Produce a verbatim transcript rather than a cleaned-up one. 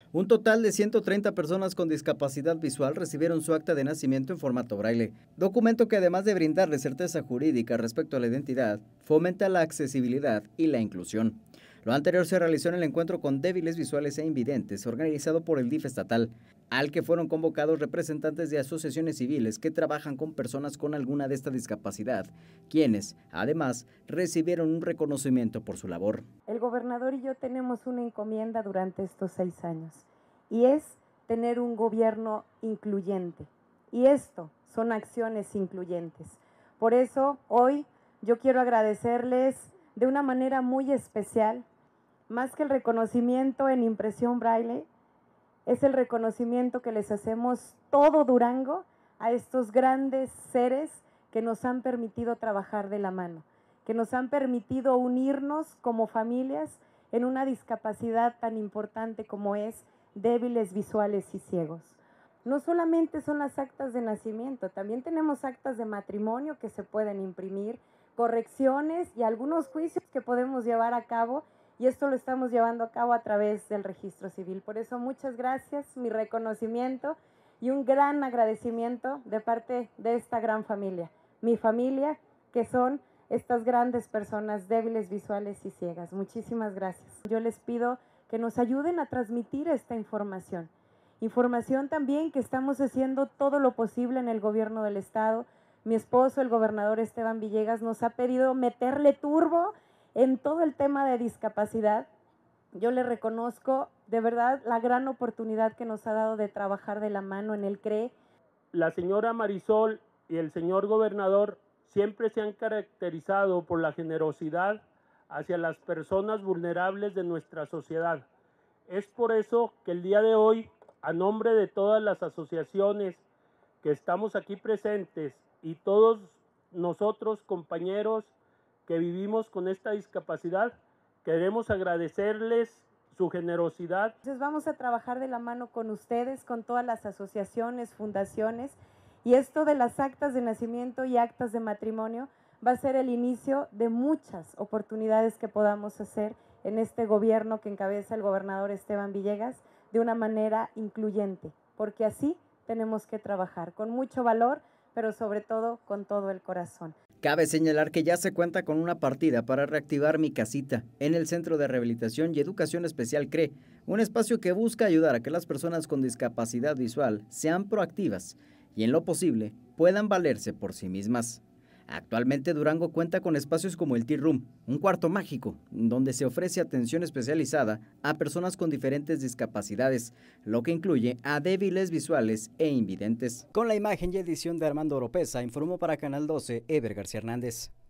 Un total de ciento treinta personas con discapacidad visual recibieron su acta de nacimiento en formato braille, documento que además de brindarles certeza jurídica respecto a la identidad, fomenta la accesibilidad y la inclusión. Lo anterior se realizó en el encuentro con débiles visuales e invidentes organizado por el D I F estatal, al que fueron convocados representantes de asociaciones civiles que trabajan con personas con alguna de esta discapacidad, quienes, además, recibieron un reconocimiento por su labor. El gobernador y yo tenemos una encomienda durante estos seis años, y es tener un gobierno incluyente. Y esto son acciones incluyentes. Por eso, hoy yo quiero agradecerles de una manera muy especial, más que el reconocimiento en impresión braille, es el reconocimiento que les hacemos todo Durango a estos grandes seres que nos han permitido trabajar de la mano, que nos han permitido unirnos como familias en una discapacidad tan importante como es débiles visuales y ciegos. No solamente son las actas de nacimiento, también tenemos actas de matrimonio que se pueden imprimir, correcciones y algunos juicios que podemos llevar a cabo, y esto lo estamos llevando a cabo a través del registro civil. Por eso muchas gracias, mi reconocimiento y un gran agradecimiento de parte de esta gran familia, mi familia, que son estas grandes personas débiles visuales y ciegas. Muchísimas gracias. Yo les pido que nos ayuden a transmitir esta información. Información también que estamos haciendo todo lo posible en el gobierno del estado. Mi esposo, el gobernador Esteban Villegas, nos ha pedido meterle turbo en todo el tema de discapacidad. Yo le reconozco de verdad la gran oportunidad que nos ha dado de trabajar de la mano en el C R E. La señora Marisol y el señor gobernador siempre se han caracterizado por la generosidad hacia las personas vulnerables de nuestra sociedad. Es por eso que el día de hoy, a nombre de todas las asociaciones que estamos aquí presentes y todos nosotros, compañeros que vivimos con esta discapacidad, queremos agradecerles su generosidad. Entonces vamos a trabajar de la mano con ustedes, con todas las asociaciones, fundaciones, y esto de las actas de nacimiento y actas de matrimonio va a ser el inicio de muchas oportunidades que podamos hacer en este gobierno que encabeza el gobernador Esteban Villegas de una manera incluyente, porque así tenemos que trabajar con mucho valor, pero sobre todo con todo el corazón. Cabe señalar que ya se cuenta con una partida para reactivar Mi Casita en el Centro de Rehabilitación y Educación Especial C R E, un espacio que busca ayudar a que las personas con discapacidad visual sean proactivas y en lo posible puedan valerse por sí mismas. Actualmente Durango cuenta con espacios como el Tea Room, un cuarto mágico, donde se ofrece atención especializada a personas con diferentes discapacidades, lo que incluye a débiles visuales e invidentes. Con la imagen y edición de Armando Oropesa, informó para Canal doce, Eber García Hernández.